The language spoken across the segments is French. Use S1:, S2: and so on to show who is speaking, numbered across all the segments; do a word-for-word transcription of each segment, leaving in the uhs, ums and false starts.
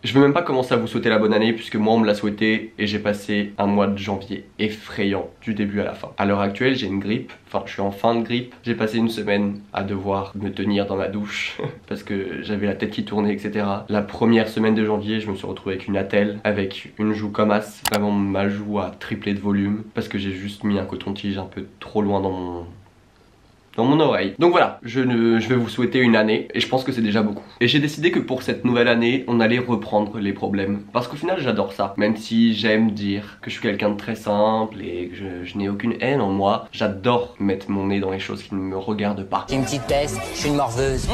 S1: Je veux même pas commencer à vous souhaiter la bonne année puisque moi on me l'a souhaité et j'ai passé un mois de janvier effrayant du début à la fin. À l'heure actuelle j'ai une grippe, enfin je suis en fin de grippe. J'ai passé une semaine à devoir me tenir dans ma douche parce que j'avais la tête qui tournait, et cetera. La première semaine de janvier je me suis retrouvé avec une attelle, avec une joue comme as. Vraiment ma joue a triplé de volume parce que j'ai juste mis un coton-tige un peu trop loin dans mon... dans mon oreille. Donc voilà, je, ne, je vais vous souhaiter une année et je pense que c'est déjà beaucoup. Et j'ai décidé que pour cette nouvelle année, on allait reprendre les problèmes. Parce qu'au final, j'adore ça. Même si j'aime dire que je suis quelqu'un de très simple et que je, je n'ai aucune haine en moi, j'adore mettre mon nez dans les choses qui ne me regardent pas.
S2: J'ai une petite peste, je suis une morveuse.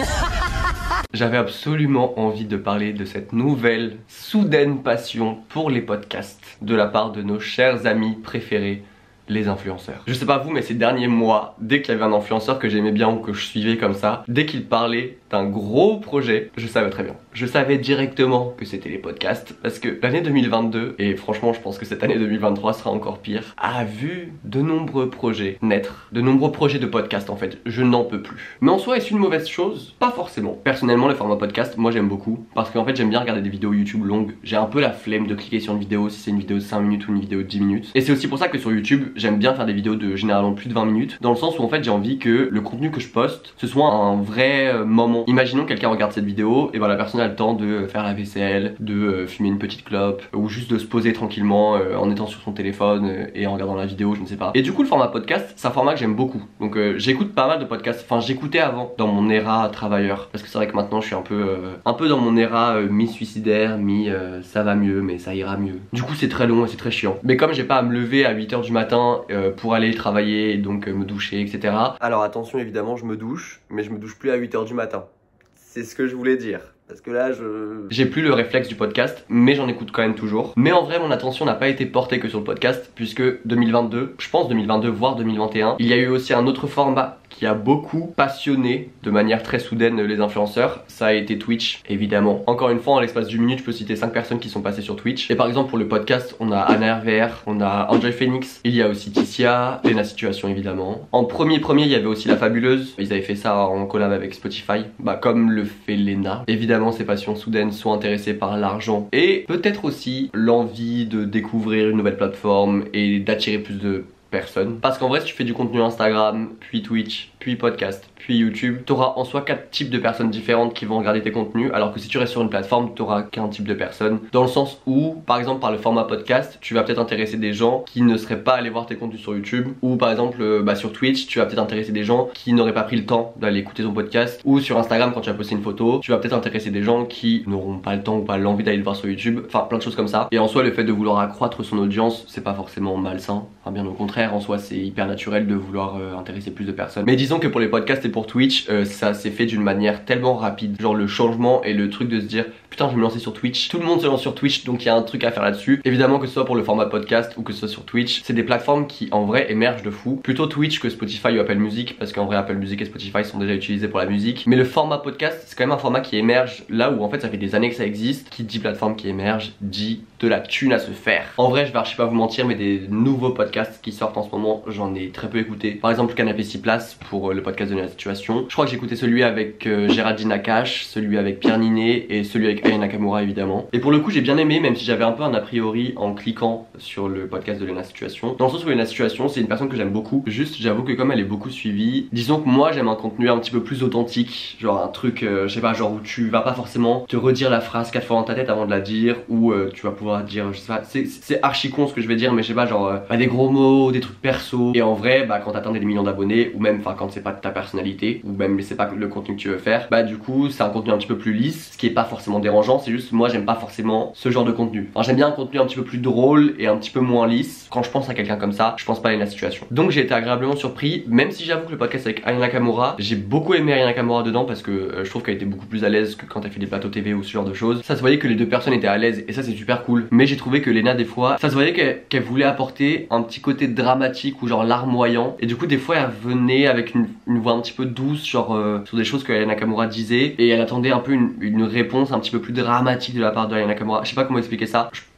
S1: J'avais absolument envie de parler de cette nouvelle, soudaine passion pour les podcasts de la part de nos chers amis préférés, les influenceurs. Je sais pas vous, mais ces derniers mois, dès qu'il y avait un influenceur que j'aimais bien ou que je suivais comme ça, dès qu'il parlait d'un gros projet, je savais très bien. Je savais directement que c'était les podcasts parce que l'année deux mille vingt-deux, et franchement je pense que cette année deux mille vingt-trois sera encore pire, a vu de nombreux projets naître, de nombreux projets de podcasts en fait. Je n'en peux plus. Mais en soi, est-ce une mauvaise chose? Pas forcément. Personnellement, le format podcast, moi j'aime beaucoup parce qu'en fait j'aime bien regarder des vidéos YouTube longues. J'ai un peu la flemme de cliquer sur une vidéo si c'est une vidéo de cinq minutes ou une vidéo de dix minutes. Et c'est aussi pour ça que sur YouTube, j'aime bien faire des vidéos de généralement plus de vingt minutes, dans le sens où en fait j'ai envie que le contenu que je poste ce soit un vrai euh, moment. Imaginons quelqu'un regarde cette vidéo et ben la personne a le temps de faire la vaisselle, de euh, fumer une petite clope ou juste de se poser tranquillement euh, en étant sur son téléphone euh, et en regardant la vidéo, je ne sais pas. Et du coup le format podcast c'est un format que j'aime beaucoup, donc euh, j'écoute pas mal de podcasts, enfin j'écoutais avant dans mon éra travailleur, parce que c'est vrai que maintenant je suis un peu euh, un peu dans mon éra euh, mi-suicidaire, mi euh, ça va mieux mais ça ira mieux. Du coup c'est très long et c'est très chiant, mais comme j'ai pas à me lever à huit heures du matin euh, pour aller travailler, donc euh, me doucher, et cetera. Alors attention, évidemment, je me douche, mais je me douche plus à huit heures du matin. C'est ce que je voulais dire. Parce que là, je... j'ai plus le réflexe du podcast, mais j'en écoute quand même toujours. Mais en vrai, mon attention n'a pas été portée que sur le podcast, puisque deux mille vingt-deux, je pense deux mille vingt-deux, voire deux mille vingt et un, il y a eu aussi un autre format qui a beaucoup passionné de manière très soudaine les influenceurs. Ça a été Twitch, évidemment. Encore une fois, en l'espace d'une minute, je peux citer cinq personnes qui sont passées sur Twitch. Et par exemple, pour le podcast, on a Anna R V R, on a Enjoy Phoenix, il y a aussi Ticia, Lena Situation évidemment. En premier premier, il y avait aussi La Fabuleuse. Ils avaient fait ça en collab avec Spotify, bah comme le fait Lena. Évidemment, ces passions soudaines sont intéressées par l'argent et peut-être aussi l'envie de découvrir une nouvelle plateforme et d'attirer plus de personnes. Parce qu'en vrai, si tu fais du contenu Instagram, puis Twitch, puis podcast, puis YouTube, t'auras en soi quatre types de personnes différentes qui vont regarder tes contenus, alors que si tu restes sur une plateforme, t'auras qu'un type de personnes. Dans le sens où, par exemple, par le format podcast, tu vas peut-être intéresser des gens qui ne seraient pas allés voir tes contenus sur YouTube, ou par exemple, euh, bah, sur Twitch, tu vas peut-être intéresser des gens qui n'auraient pas pris le temps d'aller écouter ton podcast, ou sur Instagram, quand tu vas poster une photo, tu vas peut-être intéresser des gens qui n'auront pas le temps ou pas l'envie d'aller le voir sur YouTube, enfin plein de choses comme ça. Et en soi, le fait de vouloir accroître son audience, c'est pas forcément malsain, enfin bien au contraire, en soi, c'est hyper naturel de vouloir euh, intéresser plus de personnes. Mais disons que pour les podcasts et pour Twitch, euh, ça s'est fait d'une manière tellement rapide. Genre le changement et le truc de se dire putain, je vais me lancer sur Twitch. Tout le monde se lance sur Twitch, donc il y a un truc à faire là-dessus. Évidemment, que ce soit pour le format podcast ou que ce soit sur Twitch, c'est des plateformes qui en vrai émergent de fou. Plutôt Twitch que Spotify ou Apple Music, parce qu'en vrai Apple Music et Spotify sont déjà utilisés pour la musique. Mais le format podcast, c'est quand même un format qui émerge là où en fait ça fait des années que ça existe. Qui dit plateforme qui émerge, dit de la thune à se faire. En vrai, je vais archi pas vous mentir, mais des nouveaux podcasts qui sortent en ce moment, j'en ai très peu écouté. Par exemple, Canapé six places pour le podcast de La Situation. Je crois que j'ai écouté celui avec euh, Géraldine Nakache, celui avec Pierre Ninet et celui avec Aya Nakamura évidemment. Et pour le coup, j'ai bien aimé, même si j'avais un peu un a priori en cliquant sur le podcast de Lena Situation. Dans le sens où Lena Situation, c'est une personne que j'aime beaucoup. Juste, j'avoue que comme elle est beaucoup suivie, disons que moi j'aime un contenu un petit peu plus authentique. Genre un truc, euh, je sais pas, genre où tu vas pas forcément te redire la phrase quatre fois dans ta tête avant de la dire, ou euh, tu vas pouvoir dire, je sais pas, c'est archi con ce que je vais dire, mais je sais pas, genre euh, bah, des gros mots, des trucs perso. Et en vrai, bah quand t'atteins des millions d'abonnés, ou même enfin quand c'est pas de ta personnalité, ou même c'est pas le contenu que tu veux faire, bah du coup c'est un contenu un petit peu plus lisse, ce qui est pas forcément dérangeant. C'est juste moi j'aime pas forcément ce genre de contenu. Enfin j'aime bien un contenu un petit peu plus drôle et un petit peu moins lisse. Quand je pense à quelqu'un comme ça, je pense pas à la situation. Donc j'ai été agréablement surpris, même si j'avoue que le podcast avec Aya Nakamura, j'ai beaucoup aimé Aya Nakamura dedans parce que euh, je trouve qu'elle était beaucoup plus à l'aise que quand elle fait des plateaux T V ou ce genre de choses. Ça se voyait que les deux personnes étaient à l'aise et ça c'est super cool. Mais j'ai trouvé que Lena des fois, ça se voyait qu'elle qu'elle voulait apporter un petit côté dramatique ou genre larmoyant. Et du coup des fois elle venait avec une, une voix un petit peu douce, genre euh, sur des choses que Aya Nakamura disait, et elle attendait un peu une, une réponse un petit peu plus dramatique de la part de Aya Nakamura. Je sais pas comment expliquer ça. Je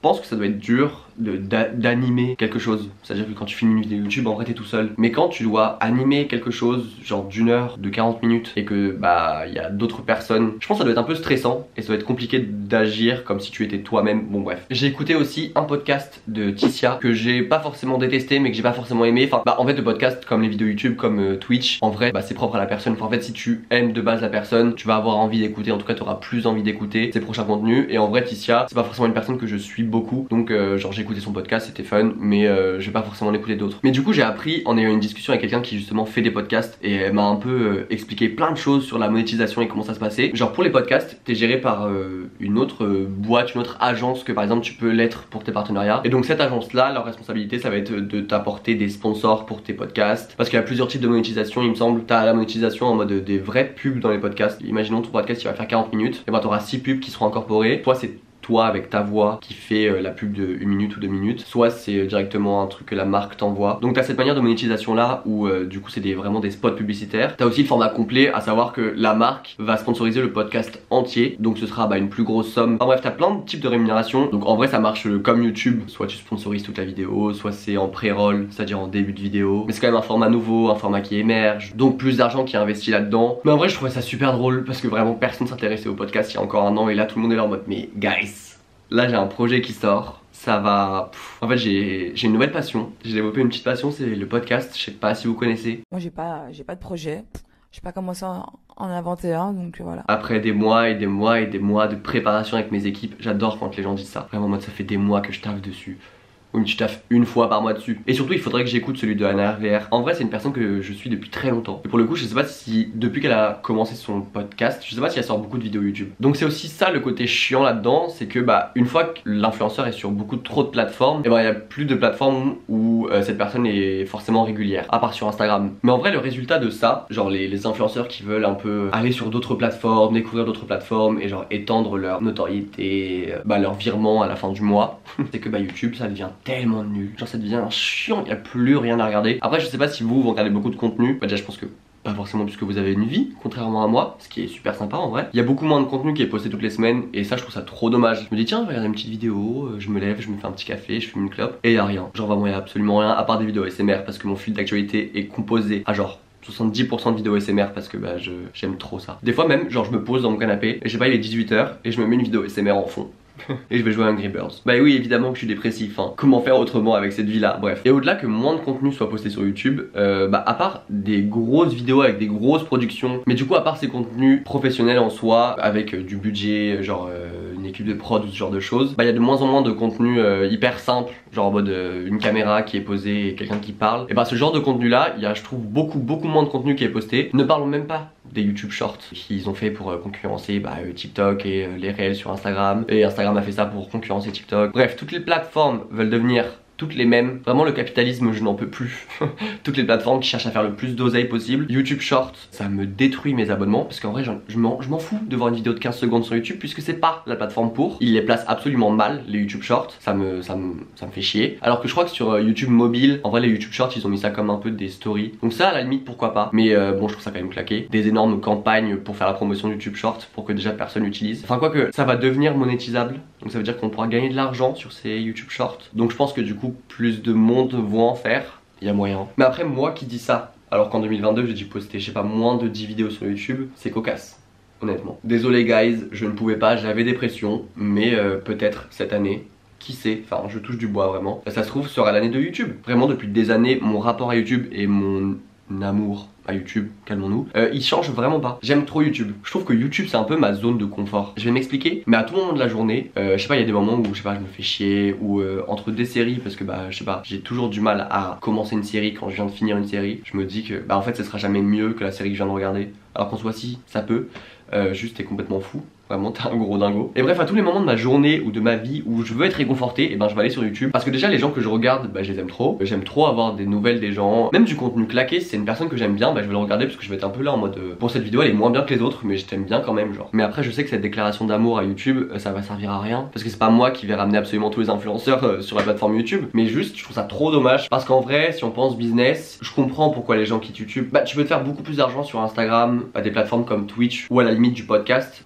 S1: pense que ça doit être dur d'animer quelque chose. C'est-à-dire que quand tu filmes une vidéo YouTube, en vrai t'es tout seul. Mais quand tu dois animer quelque chose, genre d'une heure, de quarante minutes, et que bah il y a d'autres personnes, je pense que ça doit être un peu stressant et ça doit être compliqué d'agir comme si tu étais toi-même. Bon bref. J'ai écouté aussi un podcast de Tissia que j'ai pas forcément détesté mais que j'ai pas forcément aimé. Enfin bah en fait le podcast comme les vidéos YouTube, comme euh, Twitch, en vrai bah c'est propre à la personne. Enfin, en fait si tu aimes de base la personne, tu vas avoir envie d'écouter, en tout cas tu auras plus envie d'écouter ses prochains contenus. Et en vrai Tissia c'est pas forcément une personne que je suis beaucoup, donc euh, genre j'ai écouté son podcast, c'était fun, mais euh, je vais pas forcément en écouter d'autres. Mais du coup j'ai appris en ayant une discussion avec quelqu'un qui justement fait des podcasts et elle m'a un peu euh, expliqué plein de choses sur la monétisation et comment ça se passait. Genre pour les podcasts t'es géré par euh, une autre euh, boîte, une autre agence que par exemple tu peux l'être pour tes partenariats. Et donc cette agence là, leur responsabilité ça va être de t'apporter des sponsors pour tes podcasts, parce qu'il y a plusieurs types de monétisation il me semble. T'as la monétisation en mode des vraies pubs dans les podcasts. Imaginons ton podcast il va faire quarante minutes, et ben t'auras six pubs qui seront incorporées. Toi c'est toi avec ta voix qui fait euh, la pub de une minute ou deux minutes, soit c'est euh, directement un truc que la marque t'envoie. Donc t'as cette manière de monétisation là où euh, du coup c'est des, vraiment des spots publicitaires. T'as aussi le format complet, à savoir que la marque va sponsoriser le podcast entier, donc ce sera bah, une plus grosse somme. Enfin bref, t'as plein de types de rémunération. Donc en vrai ça marche euh, comme YouTube, soit tu sponsorises toute la vidéo, soit c'est en pré-roll, c'est-à-dire en début de vidéo. Mais c'est quand même un format nouveau, un format qui émerge, donc plus d'argent qui est investi là-dedans. Mais en vrai je trouvais ça super drôle parce que vraiment personne s'intéressait au podcast il y a encore un an, et là tout le monde est là en mode mais guys, là j'ai un projet qui sort, ça va... Pff. En fait j'ai une nouvelle passion, j'ai développé une petite passion, c'est le podcast, je sais pas si vous connaissez.
S3: Moi j'ai pas, j'ai pas de projet, j'ai pas commencé à en inventer un, donc voilà.
S1: Après des mois et des mois et des mois de préparation avec mes équipes, j'adore quand les gens disent ça. Vraiment moi ça fait des mois que je taffe dessus. Oui, mais tu taffes une fois par mois dessus. Et surtout il faudrait que j'écoute celui de Anna R V R. En vrai c'est une personne que je suis depuis très longtemps. Et pour le coup je sais pas si depuis qu'elle a commencé son podcast, je sais pas si elle sort beaucoup de vidéos YouTube. Donc c'est aussi ça le côté chiant là-dedans, c'est que bah une fois que l'influenceur est sur beaucoup trop de plateformes, et bah il y a plus de plateformes où euh, cette personne est forcément régulière, à part sur Instagram. Mais en vrai le résultat de ça, genre les, les influenceurs qui veulent un peu aller sur d'autres plateformes, découvrir d'autres plateformes et genre étendre leur notoriété, euh, bah leur virement à la fin du mois, c'est que bah YouTube ça devient tellement nul, genre ça devient chiant, il n'y a plus rien à regarder. Après je sais pas si vous vous regardez beaucoup de contenu, bah déjà je pense que pas forcément puisque vous avez une vie, contrairement à moi, ce qui est super sympa en vrai. Il y a beaucoup moins de contenu qui est posté toutes les semaines et ça je trouve ça trop dommage. Je me dis tiens je vais regarder une petite vidéo, je me lève, je me fais un petit café, je fume une clope et il y a rien. Genre vraiment il y a absolument rien à part des vidéos A S M R parce que mon fil d'actualité est composé à genre soixante-dix pour cent de vidéos A S M R parce que bah je j'aime trop ça. Des fois même genre je me pose dans mon canapé et je sais pas il est dix-huit heures et je me mets une vidéo A S M R en fond. Et je vais jouer à Angry Birds. Bah oui évidemment que je suis dépressif, hein. Comment faire autrement avec cette vie là, bref. Et au-delà que moins de contenu soit posté sur YouTube, euh, bah à part des grosses vidéos avec des grosses productions, mais du coup à part ces contenus professionnels en soi, avec euh, du budget, genre euh, une équipe de prod ou ce genre de choses, bah il y a de moins en moins de contenu euh, hyper simple, genre en mode euh, une caméra qui est posée et quelqu'un qui parle. Et bah ce genre de contenu là, il y a je trouve beaucoup beaucoup moins de contenu qui est posté. Ne parlons même pas des YouTube Shorts qu'ils ont fait pour euh, concurrencer bah, euh, TikTok et euh, les réels sur Instagram. Et Instagram a fait ça pour concurrencer TikTok. Bref, toutes les plateformes veulent devenir toutes les mêmes. Vraiment le capitalisme je n'en peux plus. Toutes les plateformes qui cherchent à faire le plus d'oseille possible. YouTube Short ça me détruit mes abonnements parce qu'en vrai je m'en fous de voir une vidéo de quinze secondes sur YouTube puisque c'est pas la plateforme pour. Ils les placent absolument mal les YouTube Short. Ça me, ça me, ça me fait chier. Alors que je crois que sur euh, YouTube mobile, en vrai les YouTube Short ils ont mis ça comme un peu des stories. Donc ça à la limite pourquoi pas. Mais euh, bon je trouve ça quand même claqué. Des énormes campagnes pour faire la promotion de YouTube Short pour que déjà personne l'utilise. Enfin quoi que ça va devenir monétisable. Donc ça veut dire qu'on pourra gagner de l'argent sur ces YouTube Short. Donc je pense que du coup plus de monde vont en faire, il y a moyen. Mais après moi qui dis ça, alors qu'en deux mille vingt-deux j'ai dû poster je sais pas moins de dix vidéos sur YouTube, c'est cocasse, honnêtement. Désolé guys, je ne pouvais pas, j'avais des pressions, mais euh, peut-être cette année, qui sait, enfin je touche du bois vraiment, ça se trouve sera l'année de YouTube. Vraiment depuis des années, mon rapport à YouTube et mon amour à YouTube, calmons-nous, euh, il change vraiment pas. J'aime trop YouTube. Je trouve que YouTube c'est un peu ma zone de confort. Je vais m'expliquer, mais à tout moment de la journée, euh, je sais pas, il y a des moments où je sais pas, je me fais chier, ou euh, entre des séries, parce que bah je sais pas, j'ai toujours du mal à commencer une série quand je viens de finir une série. Je me dis que bah en fait ce sera jamais mieux que la série que je viens de regarder. Alors qu'en soit si, ça peut, euh, juste t'es complètement fou. Vraiment t'es un gros dingo. Et bref à tous les moments de ma journée ou de ma vie où je veux être réconforté, et ben je vais aller sur YouTube. Parce que déjà les gens que je regarde, bah je les aime trop. J'aime trop avoir des nouvelles des gens. Même du contenu claqué, si c'est une personne que j'aime bien, bah je vais le regarder parce que je vais être un peu là en mode euh, bon cette vidéo elle est moins bien que les autres mais je t'aime bien quand même genre. Mais après je sais que cette déclaration d'amour à YouTube euh, ça va servir à rien. Parce que c'est pas moi qui vais ramener absolument tous les influenceurs euh, sur la plateforme YouTube. Mais juste je trouve ça trop dommage. Parce qu'en vrai si on pense business, je comprends pourquoi les gens quittent YouTube. Bah tu peux te faire beaucoup plus d'argent sur Instagram, à des plateformes comme Twitch ou à la limite du podcast. Et je pense qu'en vrai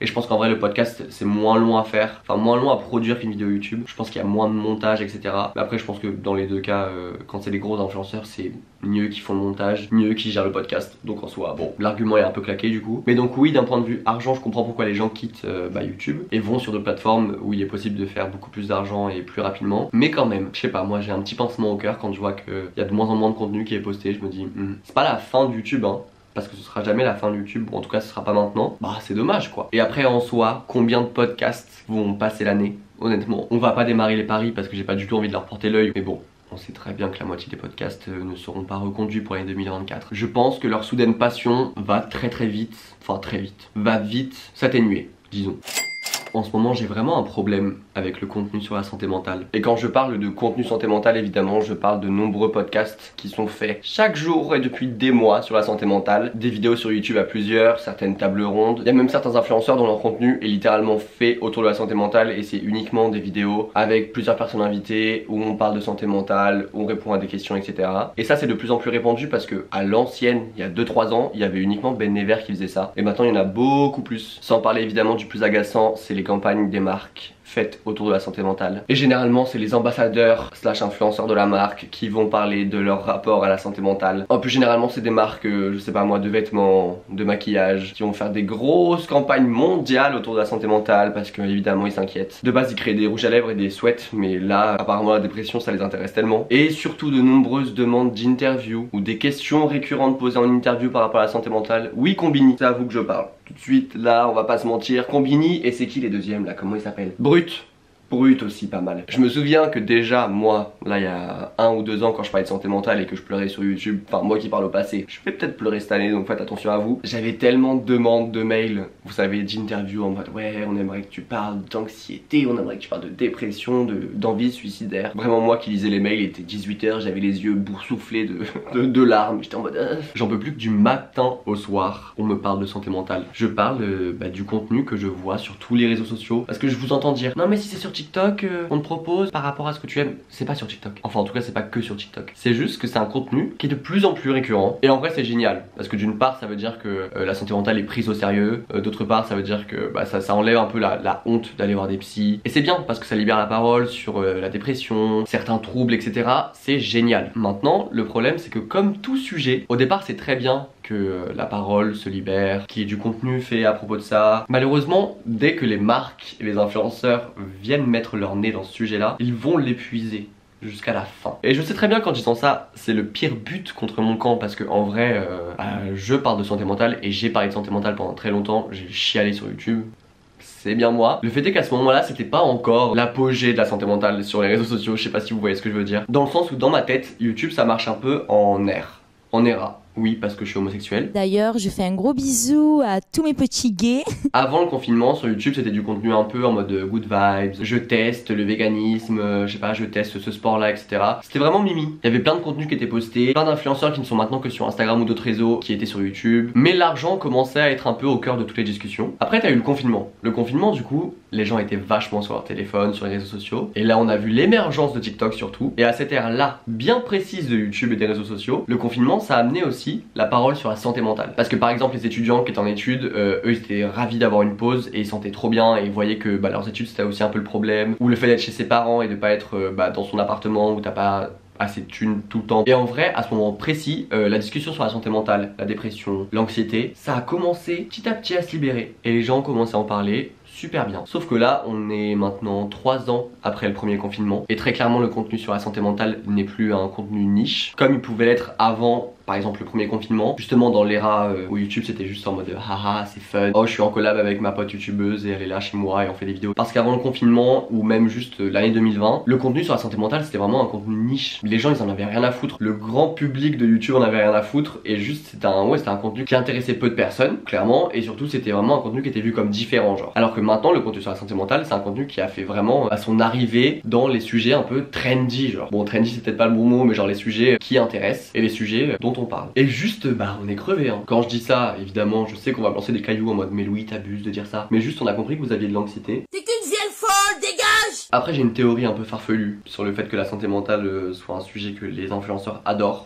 S1: vrai, le podcast c'est moins long à faire, enfin moins long à produire qu'une vidéo YouTube. Je pense qu'il y a moins de montage, et cetera. Mais après, je pense que dans les deux cas, euh, quand c'est les gros influenceurs, c'est mieux qui font le montage, mieux qui gèrent le podcast. Donc en soi, bon, l'argument est un peu claqué du coup. Mais donc oui, d'un point de vue argent, je comprends pourquoi les gens quittent euh, bah, YouTube et vont sur d'autres plateformes où il est possible de faire beaucoup plus d'argent et plus rapidement. Mais quand même, je sais pas, moi j'ai un petit pincement au cœur quand je vois qu'il y a de moins en moins de contenu qui est posté. Je me dis, hmm, c'est pas la fin de YouTube, hein. Parce que ce sera jamais la fin de YouTube, ou en tout cas ce sera pas maintenant. Bah c'est dommage quoi. Et après en soi, combien de podcasts vont passer l'année? Honnêtement, on va pas démarrer les paris parce que j'ai pas du tout envie de leur porter l'œil. Mais bon, on sait très bien que la moitié des podcasts euh, ne seront pas reconduits pour l'année deux mille vingt-quatre. Je pense que leur soudaine passion va très très vite, enfin très vite, va vite s'atténuer, disons. En ce moment, j'ai vraiment un problème avec le contenu sur la santé mentale. Et quand je parle de contenu santé mentale, évidemment, je parle de nombreux podcasts qui sont faits chaque jour et depuis des mois sur la santé mentale. Des vidéos sur YouTube à plusieurs, certaines tables rondes. Il y a même certains influenceurs dont leur contenu est littéralement fait autour de la santé mentale et c'est uniquement des vidéos avec plusieurs personnes invitées où on parle de santé mentale, où on répond à des questions, et cetera. Et ça, c'est de plus en plus répandu parce que à l'ancienne, il y a deux trois ans, il y avait uniquement Ben Never qui faisait ça. Et maintenant, il y en a beaucoup plus. Sans parler évidemment du plus agaçant, c'est les campagnes des marques faites autour de la santé mentale. Et généralement c'est les ambassadeurs slash influenceurs de la marque qui vont parler de leur rapport à la santé mentale. En plus généralement c'est des marques, euh, je sais pas moi, de vêtements, de maquillage, qui vont faire des grosses campagnes mondiales autour de la santé mentale parce que évidemment ils s'inquiètent. De base ils créent des rouges à lèvres et des sweats, mais là apparemment la dépression ça les intéresse tellement. Et surtout de nombreuses demandes d'interview ou des questions récurrentes posées en interview par rapport à la santé mentale. Oui Combini, c'est à vous que je parle. Tout de suite là on va pas se mentir, Combini et c'est qui les deuxièmes là, comment ils s'appellent? Brut. Brut aussi pas mal. Je me souviens que déjà moi, là il y a un ou deux ans quand je parlais de santé mentale et que je pleurais sur YouTube, enfin moi qui parle au passé, je vais peut-être pleurer cette année donc faites attention à vous. J'avais tellement de demandes de mails, vous savez, d'interviews en mode ouais on aimerait que tu parles d'anxiété, on aimerait que tu parles de dépression, de d'envie suicidaire. Vraiment moi qui lisais les mails, il était dix-huit heures, j'avais les yeux boursouflés de, de, de larmes, j'étais en mode euh, j'en peux plus que du matin au soir on me parle de santé mentale. Je parle euh, bah, du contenu que je vois sur tous les réseaux sociaux parce que je vous entends dire non mais si c'est sur TikTok, euh, on te propose par rapport à ce que tu aimes. C'est pas sur TikTok. Enfin en tout cas c'est pas que sur TikTok. C'est juste que c'est un contenu qui est de plus en plus récurrent. Et en vrai c'est génial. Parce que d'une part ça veut dire que euh, la santé mentale est prise au sérieux. Euh, D'autre part ça veut dire que bah, ça, ça enlève un peu la, la honte d'aller voir des psys. Et c'est bien parce que ça libère la parole sur euh, la dépression, certains troubles, et cetera. C'est génial. Maintenant le problème c'est que comme tout sujet, au départ c'est très bien que euh, la parole se libère, qu'il y ait du contenu fait à propos de ça. Malheureusement, dès que les marques et les influenceurs viennent mettre leur nez dans ce sujet-là, ils vont l'épuiser jusqu'à la fin. Et je sais très bien qu'en disant ça, c'est le pire but contre mon camp parce que en vrai, euh, bah, je parle de santé mentale et j'ai parlé de santé mentale pendant très longtemps. J'ai chialé sur YouTube. C'est bien moi. Le fait est qu'à ce moment-là, c'était pas encore l'apogée de la santé mentale sur les réseaux sociaux. Je sais pas si vous voyez ce que je veux dire. Dans le sens où dans ma tête, YouTube ça marche un peu en air, en era. Oui, parce que je suis homosexuel.
S4: D'ailleurs, je fais un gros bisou à tous mes petits gays.
S1: Avant le confinement, sur YouTube, c'était du contenu un peu en mode good vibes. Je teste le véganisme, euh, je sais pas, je teste ce sport-là, et cetera. C'était vraiment mimi. Il y avait plein de contenus qui étaient postés, plein d'influenceurs qui ne sont maintenant que sur Instagram ou d'autres réseaux qui étaient sur YouTube. Mais l'argent commençait à être un peu au cœur de toutes les discussions. Après, t'as eu le confinement. Le confinement, du coup, les gens étaient vachement sur leur téléphone, sur les réseaux sociaux. Et là, on a vu l'émergence de TikTok surtout. Et à cette ère-là, bien précise de YouTube et des réseaux sociaux, le confinement, ça a amené aussi la parole sur la santé mentale. Parce que par exemple les étudiants qui étaient en études, euh, eux ils étaient ravis d'avoir une pause et ils sentaient trop bien et ils voyaient que bah, leurs études c'était aussi un peu le problème. Ou le fait d'être chez ses parents et de pas être euh, bah, dans son appartement où t'as pas assez de thunes tout le temps. Et en vrai, à ce moment précis, euh, la discussion sur la santé mentale, la dépression, l'anxiété, ça a commencé petit à petit à se libérer. Et les gens commençaient à en parler super bien. Sauf que là, on est maintenant trois ans après le premier confinement. Et très clairement, le contenu sur la santé mentale n'est plus un contenu niche, comme il pouvait l'être avant, par exemple le premier confinement. Justement dans l'era euh, où YouTube c'était juste en mode haha c'est fun, oh je suis en collab avec ma pote youtubeuse et elle est là chez moi et on fait des vidéos. Parce qu'avant le confinement ou même juste euh, l'année deux mille vingt, le contenu sur la santé mentale c'était vraiment un contenu niche. Les gens ils en avaient rien à foutre, le grand public de YouTube en avait rien à foutre et juste c'était un, ouais, c'était un contenu qui intéressait peu de personnes clairement et surtout c'était vraiment un contenu qui était vu comme différent genre. Alors que maintenant le contenu sur la santé mentale c'est un contenu qui a fait vraiment à son arrivée dans les sujets un peu trendy genre. Bon trendy c'est peut-être pas le bon mot mais genre les sujets qui intéressent et les sujets dont on parle. Et juste bah on est crevé hein. Quand je dis ça évidemment je sais qu'on va me lancer des cailloux en mode mais Louis t'abuses de dire ça. Mais juste on a compris que vous aviez de l'anxiété.
S2: T'es qu'une vieille folle, dégage!
S1: Après j'ai une théorie un peu farfelue sur le fait que la santé mentale euh, soit un sujet que les influenceurs adorent.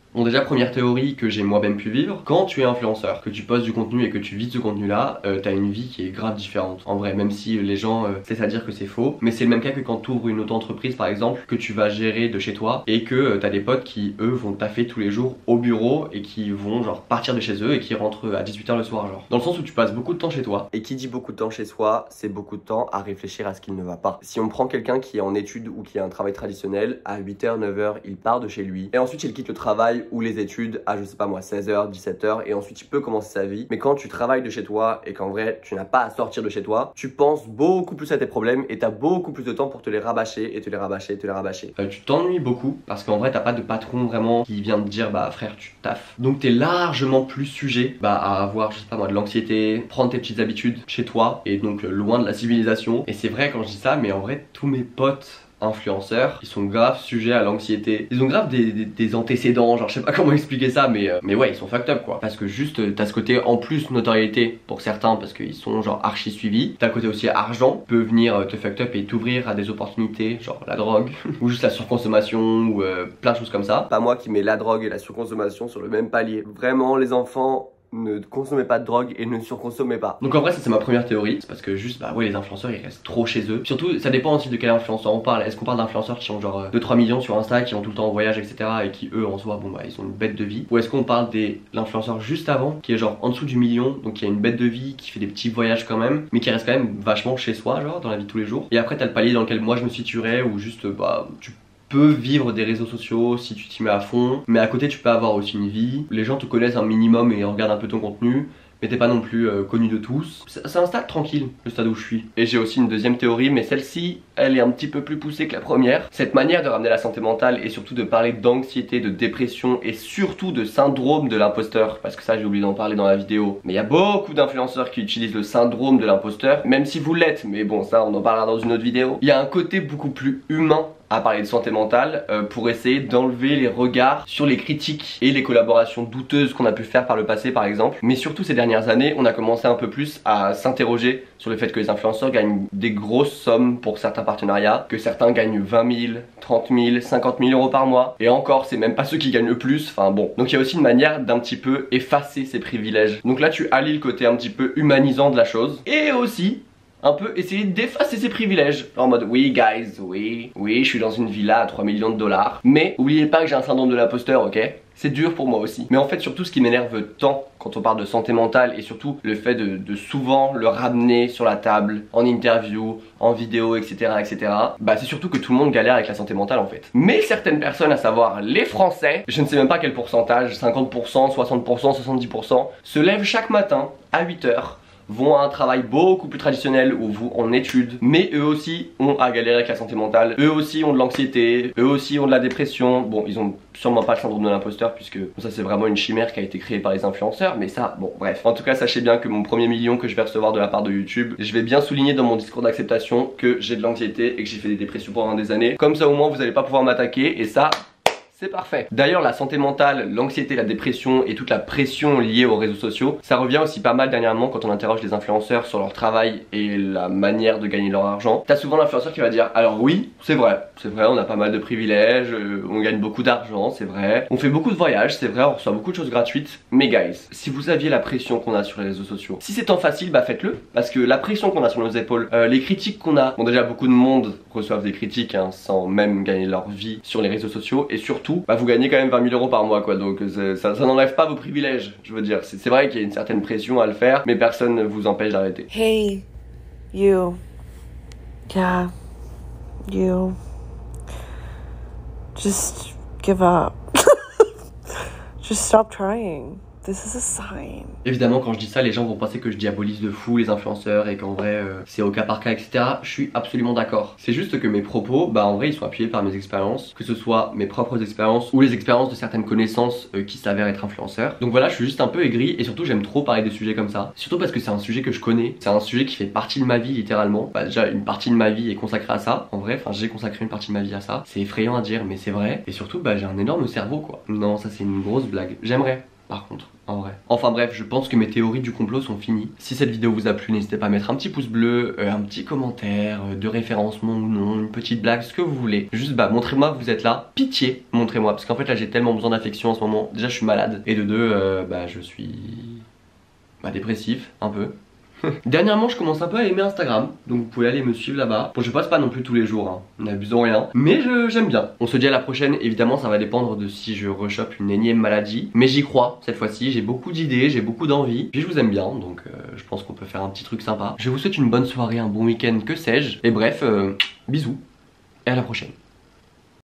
S1: Bon déjà première théorie que j'ai moi-même pu vivre, quand tu es influenceur, que tu postes du contenu et que tu vis de ce contenu là, euh, t'as une vie qui est grave différente. En vrai, même si les gens euh, cessent à dire que c'est faux, mais c'est le même cas que quand tu ouvres une auto-entreprise par exemple, que tu vas gérer de chez toi et que euh, t'as des potes qui eux vont taffer tous les jours au bureau et qui vont genre partir de chez eux et qui rentrent à dix-huit heures le soir genre. Dans le sens où tu passes beaucoup de temps chez toi. Et qui dit beaucoup de temps chez soi, c'est beaucoup de temps à réfléchir à ce qu'il ne va pas. Si on prend quelqu'un qui est en études ou qui a un travail traditionnel, à huit heures, neuf heures, il part de chez lui et ensuite il quitte le travail ou les études à je sais pas moi seize heures, dix-sept heures et ensuite il peut commencer sa vie. Mais quand tu travailles de chez toi et qu'en vrai tu n'as pas à sortir de chez toi, tu penses beaucoup plus à tes problèmes et t'as beaucoup plus de temps pour te les rabâcher et te les rabâcher et te les rabâcher. Euh, tu t'ennuies beaucoup parce qu'en vrai t'as pas de patron vraiment qui vient te dire bah frère tu taffes. Donc t'es largement plus sujet bah, à avoir je sais pas moi de l'anxiété, prendre tes petites habitudes chez toi et donc euh, loin de la civilisation. Et c'est vrai quand je dis ça mais en vrai tous mes potes influenceurs, ils sont grave sujets à l'anxiété. Ils ont grave des, des, des antécédents, genre je sais pas comment expliquer ça, mais, euh, mais ouais, ils sont fucked up quoi. Parce que juste, euh, t'as ce côté en plus notoriété pour certains, parce qu'ils sont genre archi suivis. T'as le côté aussi argent, peut venir euh, te fucked up et t'ouvrir à des opportunités, genre la drogue, ou juste la surconsommation, ou euh, plein de choses comme ça. Pas moi qui mets la drogue et la surconsommation sur le même palier. Vraiment, les enfants, ne consommez pas de drogue et ne surconsommez pas. Donc en vrai ça c'est ma première théorie, c'est parce que juste bah ouais les influenceurs ils restent trop chez eux. Surtout ça dépend aussi de quel influenceur on parle. Est-ce qu'on parle d'influenceurs qui ont genre deux trois millions sur Insta, qui ont tout le temps en voyage etc et qui eux en soi bon bah ils ont une bête de vie. Ou est-ce qu'on parle des l'influenceur juste avant qui est genre en dessous du million, donc qui a une bête de vie, qui fait des petits voyages quand même, mais qui reste quand même vachement chez soi genre dans la vie de tous les jours. Et après t'as le palier dans lequel moi je me situerais où juste bah tu peux vivre des réseaux sociaux si tu t'y mets à fond, mais à côté tu peux avoir aussi une vie, les gens te connaissent un minimum et regardent un peu ton contenu, mais t'es pas non plus euh, connu de tous. C'est un stade tranquille, le stade où je suis. Et j'ai aussi une deuxième théorie, mais celle-ci, elle est un petit peu plus poussée que la première. Cette manière de ramener la santé mentale et surtout de parler d'anxiété, de dépression et surtout de syndrome de l'imposteur, parce que ça j'ai oublié d'en parler dans la vidéo. Mais il y a beaucoup d'influenceurs qui utilisent le syndrome de l'imposteur, même si vous l'êtes, mais bon ça on en parlera dans une autre vidéo. Il y a un côté beaucoup plus humain à parler de santé mentale euh, pour essayer d'enlever les regards sur les critiques et les collaborations douteuses qu'on a pu faire par le passé par exemple. Mais surtout ces dernières années on a commencé un peu plus à s'interroger sur le fait que les influenceurs gagnent des grosses sommes pour certains partenariats, que certains gagnent vingt mille, trente mille, cinquante mille euros par mois, et encore c'est même pas ceux qui gagnent le plus, enfin bon. Donc il y a aussi une manière d'un petit peu effacer ces privilèges. Donc là tu allies le côté un petit peu humanisant de la chose et aussi un peu essayer d'effacer ses privilèges. En mode oui guys, oui, oui je suis dans une villa à trois millions de dollars, mais oubliez pas que j'ai un syndrome de l'imposteur, ok? C'est dur pour moi aussi. Mais en fait surtout ce qui m'énerve tant quand on parle de santé mentale et surtout le fait de, de souvent le ramener sur la table, en interview, en vidéo, et cetera et cetera. Bah c'est surtout que tout le monde galère avec la santé mentale en fait. Mais certaines personnes, à savoir les Français, je ne sais même pas quel pourcentage, cinquante pour cent, soixante pour cent, soixante-dix pour cent, se lèvent chaque matin à huit heures, vont à un travail beaucoup plus traditionnel ou vont en études, mais eux aussi ont à galérer avec la santé mentale, eux aussi ont de l'anxiété, eux aussi ont de la dépression. Bon, ils ont sûrement pas le syndrome de l'imposteur puisque bon, ça c'est vraiment une chimère qui a été créée par les influenceurs, mais ça, bon bref. En tout cas sachez bien que mon premier million que je vais recevoir de la part de YouTube, je vais bien souligner dans mon discours d'acceptation que j'ai de l'anxiété et que j'ai fait des dépressions pendant des années. Comme ça au moins vous allez pas pouvoir m'attaquer et ça... c'est parfait. D'ailleurs la santé mentale, l'anxiété, la dépression et toute la pression liée aux réseaux sociaux, ça revient aussi pas mal dernièrement quand on interroge les influenceurs sur leur travail et la manière de gagner leur argent. T'as souvent l'influenceur qui va dire alors oui, c'est vrai, c'est vrai, on a pas mal de privilèges, euh, on gagne beaucoup d'argent, c'est vrai, on fait beaucoup de voyages, c'est vrai, on reçoit beaucoup de choses gratuites, mais guys, si vous aviez la pression qu'on a sur les réseaux sociaux, si c'est temps facile, bah faites-le, parce que la pression qu'on a sur nos épaules, euh, les critiques qu'on a, bon déjà beaucoup de monde reçoivent des critiques hein, sans même gagner leur vie sur les réseaux sociaux et surtout bah vous gagnez quand même vingt mille euros par mois quoi, donc ça, ça n'enlève pas vos privilèges, je veux dire. C'est vrai qu'il y a une certaine pression à le faire, mais personne ne vous empêche d'arrêter.
S2: Hey, you. Yeah, you. Just give up. Just stop trying. This is a sign.
S1: Évidemment quand je dis ça les gens vont penser que je diabolise de fou les influenceurs et qu'en vrai euh, c'est au cas par cas etc. Je suis absolument d'accord. C'est juste que mes propos bah en vrai ils sont appuyés par mes expériences, que ce soit mes propres expériences ou les expériences de certaines connaissances euh, qui s'avèrent être influenceurs. Donc voilà je suis juste un peu aigri et surtout j'aime trop parler de sujets comme ça. Surtout parce que c'est un sujet que je connais, c'est un sujet qui fait partie de ma vie littéralement. Bah déjà une partie de ma vie est consacrée à ça en vrai, enfin j'ai consacré une partie de ma vie à ça. C'est effrayant à dire mais c'est vrai et surtout bah j'ai un énorme cerveau quoi. Non ça c'est une grosse blague, j'aimerais. par contre, en vrai. Enfin bref, je pense que mes théories du complot sont finies. Si cette vidéo vous a plu, n'hésitez pas à mettre un petit pouce bleu, euh, un petit commentaire, euh, de référencement ou non, une petite blague, ce que vous voulez. Juste bah montrez-moi que vous êtes là, pitié, montrez-moi, parce qu'en fait là j'ai tellement besoin d'affection en ce moment. Déjà je suis malade, et de deux, euh, bah je suis... bah dépressif, un peu. Dernièrement je commence un peu à aimer Instagram, donc vous pouvez aller me suivre là-bas. Bon je passe pas non plus tous les jours, hein, n'abusons rien, mais j'aime bien. On se dit à la prochaine, évidemment ça va dépendre de si je rechoppe une énième maladie, mais j'y crois cette fois-ci, j'ai beaucoup d'idées, j'ai beaucoup d'envie, puis je vous aime bien, donc euh, je pense qu'on peut faire un petit truc sympa. Je vous souhaite une bonne soirée, un bon week-end, que sais-je, et bref, euh, bisous, et à la prochaine.